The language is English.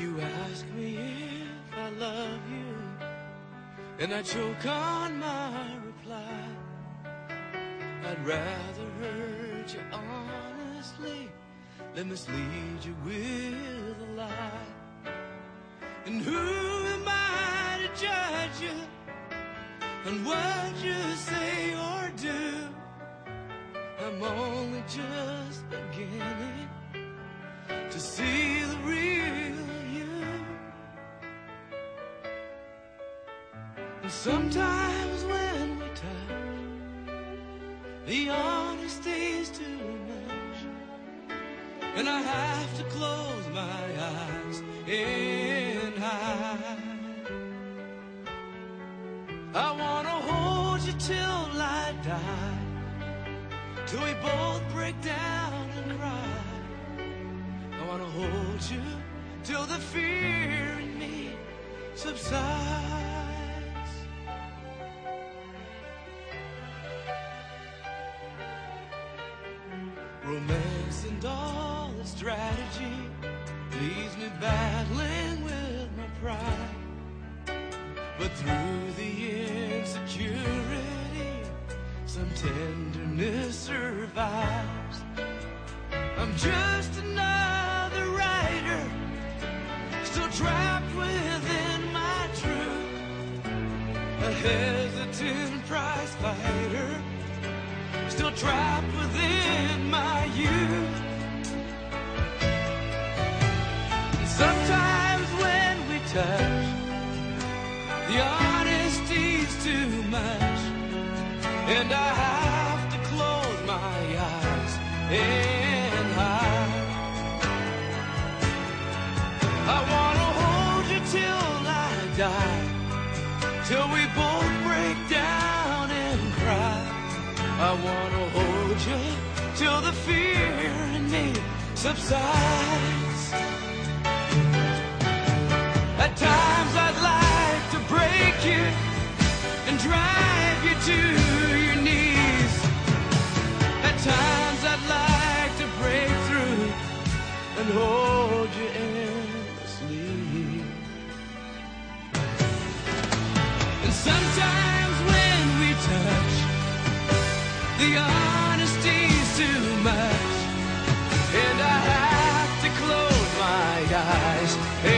you ask me if I love you, and I choke on my reply. I'd rather hurt you honestly than mislead you with a lie. And who am I to judge you on what you say or do? I'm only just beginning to see the real you. And sometimes when we touch, the honesty's too much, and I have to close my eyes and hide. I wanna hold you till I die, till we both break down and cry. I wanna hold you till the fear in me subsides. Romance and all its strategy leaves me battling with my pride. But through the insecurity, some tenderness survives. I'm just another writer, still trapped within my truth, a hesitant prize fighter, still trapped within my youth. And sometimes when we touch, the honesty's too much, and I have to close my eyes and hide. I wanna hold you till I die, till we both break down and cry. I wanna hold you till the fear in me subsides. At times I'd like to break you and drive you to your knees. At times I'd like to break through and hold you endlessly. And sometimes when we touch, the honesty's too much, and I have to close my eyes